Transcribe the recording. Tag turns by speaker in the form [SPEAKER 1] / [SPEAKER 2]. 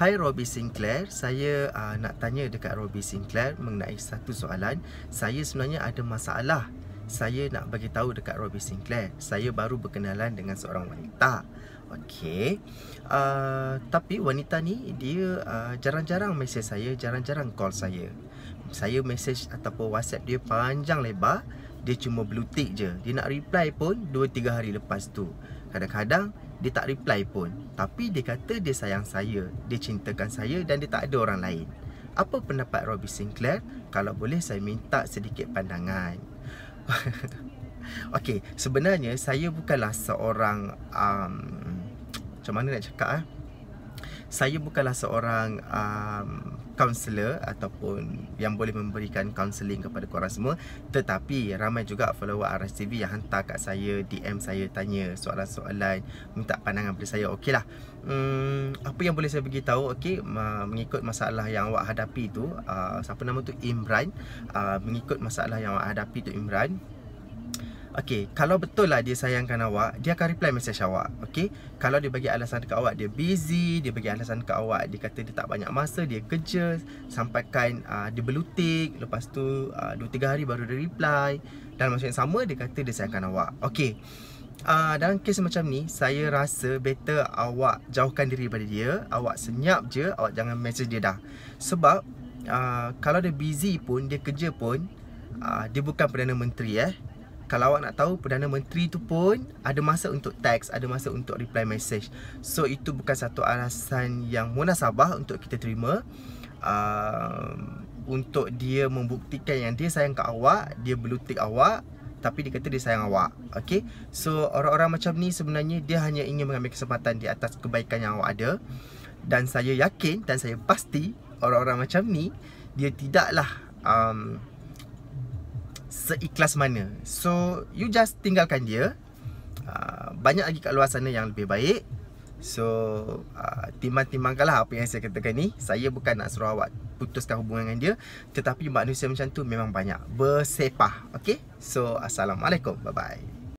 [SPEAKER 1] Hai Robbie Sinclair, saya nak tanya dekat Robbie Sinclair mengenai satu soalan. Saya sebenarnya ada masalah. Saya nak bagi tahu dekat Robbie Sinclair. Saya baru berkenalan dengan seorang wanita. Okey. Tapi wanita ni dia jarang-jarang mesej saya, jarang-jarang call saya. Saya mesej ataupun WhatsApp dia panjang lebar, dia cuma blue tick je. Dia nak reply pun 2-3 hari lepas tu. Kadang-kadang dia tak reply pun, tapi dia kata dia sayang saya, dia cintakan saya dan dia tak ada orang lain. Apa pendapat Robbie Sinclair? Kalau boleh saya minta sedikit pandangan. Okey, sebenarnya saya bukanlah seorang macam mana nak cakap saya bukanlah seorang kaunselor ataupun yang boleh memberikan kaunseling kepada korang semua. Tetapi ramai juga follower Aras TV yang hantar kat saya, DM saya, tanya soalan-soalan, minta pandangan pada saya. Okey lah, apa yang boleh saya beritahu, okey, mengikut masalah yang awak hadapi tu, siapa nama tu, Imran. Mengikut masalah yang awak hadapi tu, Imran, okey, kalau betul lah dia sayangkan awak, dia akan reply message awak. Okey, kalau dia bagi alasan dekat awak, dia busy, dia bagi alasan dekat awak, dia kata dia tak banyak masa, dia kerja, sampaikan dia belutik, lepas tu 2-3 hari baru dia reply, dan masa yang sama dia kata dia sayangkan awak. Okey, dalam kes macam ni, saya rasa better awak jauhkan diri daripada dia, awak senyap je, awak jangan message dia dah. Sebab kalau dia busy pun, dia kerja pun, dia bukan Perdana Menteri. Kalau awak nak tahu, Perdana Menteri tu pun ada masa untuk teks, ada masa untuk reply message. So itu bukan satu alasan yang munasabah untuk kita terima. Untuk dia membuktikan yang dia sayang kat awak, dia belutik awak, tapi dia kata dia sayang awak. Okay, so orang-orang macam ni sebenarnya dia hanya ingin mengambil kesempatan di atas kebaikan yang awak ada. Dan saya yakin dan saya pasti orang-orang macam ni dia tidaklah seikhlas mana. So you just tinggalkan dia. Banyak lagi kat luar sana yang lebih baik. So timbang-timbangkanlah apa yang saya katakan ni. Saya bukan nak suruh awak putuskan hubungan dengan dia, tetapi manusia macam tu memang banyak bersepah. Okay, so assalamualaikum, bye bye.